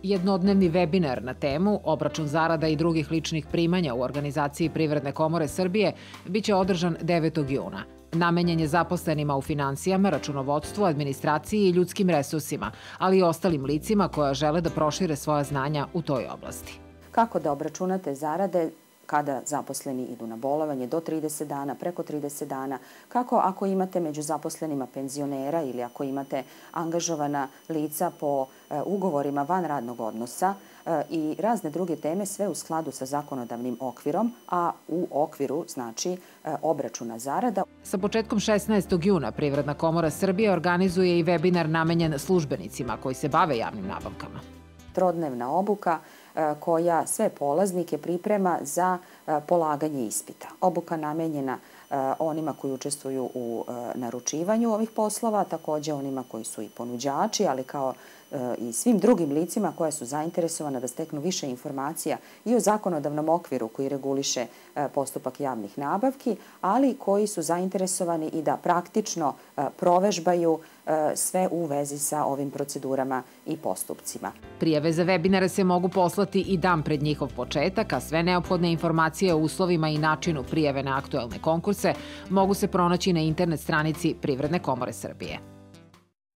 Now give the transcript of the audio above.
Jednodnevni webinar na temu obračun zarada i drugih ličnih primanja u organizaciji Privredne komore Srbije biće održan 9. juna. Namenjen je zaposlenima u finansijama, računovodstvu, administraciji i ljudskim resursima, ali i ostalim licima koja žele da prošire svoja znanja u toj oblasti. Kako da obračunate zarade kada zaposleni idu na bolovanje do 30 dana, preko 30 dana, kako ako imate među zaposlenima penzionera ili ako imate angažovana lica po ugovorima van radnog odnosa i razne druge teme, sve u skladu sa zakonodavnim okvirom, a u okviru znači obračuna zarada. Sa početkom 16. juna Privredna komora Srbije organizuje i webinar namenjen službenicima koji se bave javnim nabavkama. Trodnevna obuka koja sve polaznike priprema za polaganje ispita. Obuka namenjena onima koji učestvuju u naručivanju ovih poslova, takođe onima koji su i ponuđači, ali kao i svim drugim licima koja su zainteresovana da steknu više informacija i o zakonodavnom okviru koji reguliše postupak javnih nabavki, ali koji su zainteresovani i da praktično provežbaju sve u vezi sa ovim procedurama i postupcima. Prijave za webinare se mogu poslati i dan pred njihov početak, a sve neophodne informacije o uslovima i načinu prijave na aktuelne konkurse mogu se pronaći na internet stranici Privredne komore Srbije.